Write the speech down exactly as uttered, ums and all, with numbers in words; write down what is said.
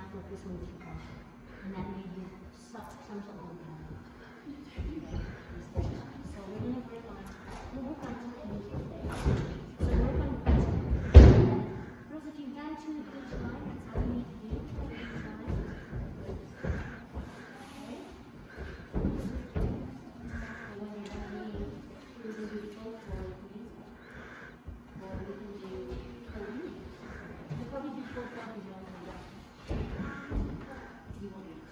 focus modification, and that made you some some sort of impairment. Okay, instead. So we're going to work on, we'll work on two things today. So work on principle. Girls, if you've done two each line, that's all you need to do. Each line. Okay? And when you're done reading, we can do both or we can use it. Or we can do coding. We'll probably do both of them. You won't need